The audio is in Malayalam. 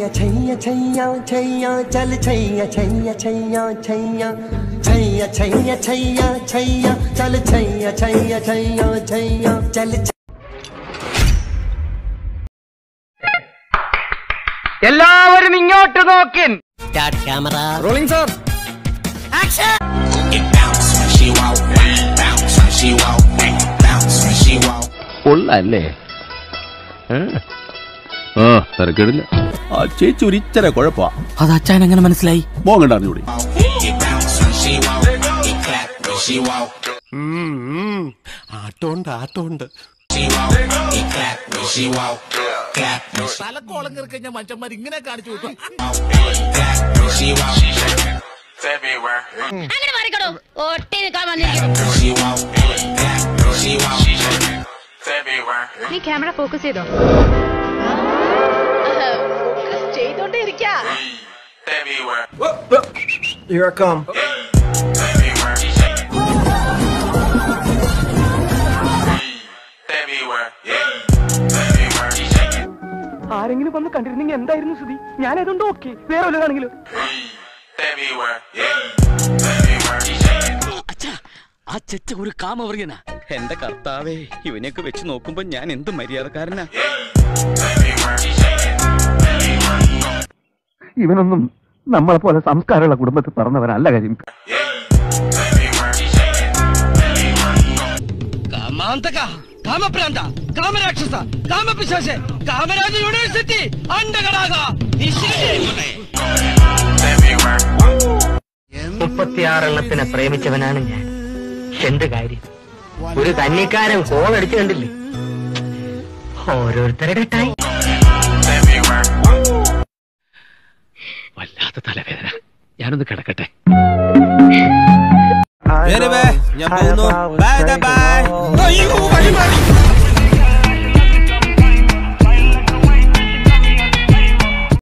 छैया छैया छैया छैया चल छैया छैया छैया छैया छैया छैया छैया छैया चल छैया छैया छैया छैया चल എല്ലാവരും ഇങ്ങോട്ട് നോക്കിൻ. Start camera rolling sir. Action. കൊള്ളല്ലേ? തിരക്കിടില്ല. ആ ചേച്ചി ഒരു ഇച്ചര കുഴപ്പാ. അത് അച്ഛൻ എങ്ങനെ മനസ്സിലായി? മോങ്ങണ്ട അറിഞ്ഞൂടി. ആട്ടോണ്ട് തലക്കോളം കയറി കഴിഞ്ഞാൽ മനുഷ്യന്മാർ ഇങ്ങനെ കാണിച്ചു വിട്ടു. നീ ക്യാമറ ഫോക്കസ് ചെയ്തോ? ചെയ്തോണ്ടേ ഇരിക്കാ. Here I come. ആരെങ്കിലും വന്ന് കണ്ടിരുന്നെങ്കിൽ എന്തായിരുന്നു സ്ഥിതി? ഞാനതുകൊണ്ട് ഓക്കെ, വേറെ വല്ലതാണെങ്കിലും. ആ ചെറ്റ ഒരു കാമവർഗനാ. എന്റെ കർത്താവേ, ഇവനെയൊക്കെ വെച്ച് നോക്കുമ്പോ ഞാൻ എന്ത് മര്യാദക്കാരനാ. ഇവനൊന്നും നമ്മളെ പോലെ സംസ്കാരമുള്ള കുടുംബത്തിൽ പറഞ്ഞവനല്ല കാര്യം. കാമാന്തക, കാമപ്രാന്ത, കാമരാക്ഷസ, കാമപിശാച, കാമരാജ യൂണിവേഴ്സിറ്റി അണ്ടകടാക. 36 എണ്ണത്തിനെ പ്രേമിച്ചവനാണ് ഞാൻ. എന്ത് കാര്യം? ഒരു കന്നിക്കാരൻ കോളടിച്ചു കണ്ടില്ലേ? ഓരോരുത്തരുടെ ടൈം. വല്ലാത്ത തലവേദന. ഞാനൊന്ന് കിടക്കട്ടെ. ഞാൻ പോകുന്നു. Bye by.